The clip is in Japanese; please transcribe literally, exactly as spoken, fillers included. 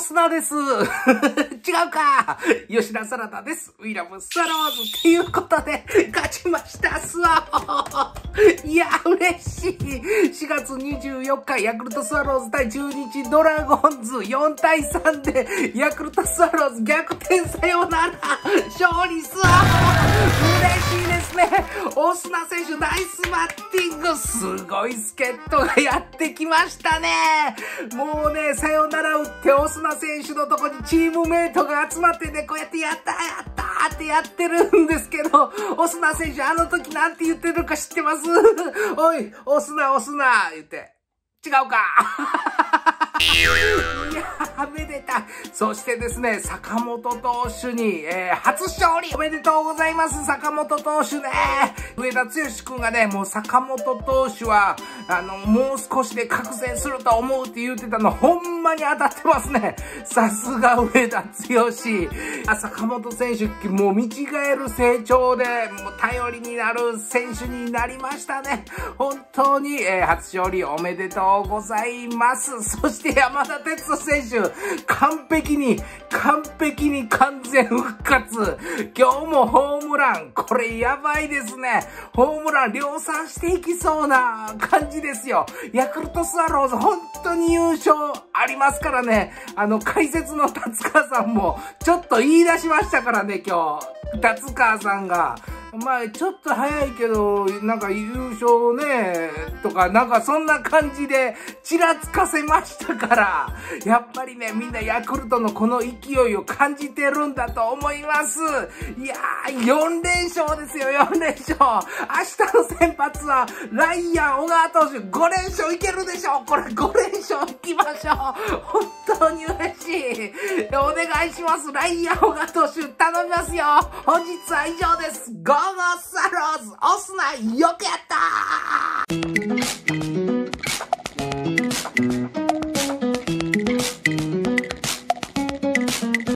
スナです。違うか。吉田サラダです。ウィラブスワローズっていうことで、勝ちましたスワー。いや、嬉しい。しがつにじゅうよっか、ヤクルトスワローズ対中日ドラゴンズよんたいさんで、ヤクルトスワローズ逆転サヨナラ。勝利スワー。嬉しいですね。オスナ選手ナイスバッティング。すごい助っ人がやってきましたね。もうね、サヨナラ打ってオスナ選手のとこにチームメイトが集まってね、こうやってやったやったーってやってるんですけど、オスナ選手あの時なんて言ってるか知ってます？おい、オスナオスナ言って。違うか。いやー、めでたい。そしてですね、坂本投手に、えー、初勝利おめでとうございます、坂本投手ね。上田剛くんがね、もう坂本投手は、あの、もう少しで覚醒すると思うって言ってたの、ほんまに当たってますね。さすが上田剛。あ、坂本選手、もう見違える成長で、もう頼りになる選手になりましたね。本当に、えー、初勝利おめでとうございます。そして山田哲人選手、完璧に、完璧に完全復活。今日もホームラン。これやばいですね。ホームラン量産していきそうな感じですよ。ヤクルトスワローズ本当に優勝ありますからね。あの解説の達川さんもちょっと言い出しましたからね、今日。達川さんが。まあ、ちょっと早いけど、なんか優勝ね、とか、なんかそんな感じで、ちらつかせましたから、やっぱりね、みんなヤクルトのこの勢いを感じてるんだと思います。いやー、よんれんしょうですよ、よんれんしょう。明日の先発は、ライアン、小川投手、ごれんしょういけるでしょう。これごれんしょういきましょう。本当に嬉しい。お願いします。ライアン、小川投手、頼みますよ。本日は以上です。ゴーゴースワローズ、オスナよくやったー。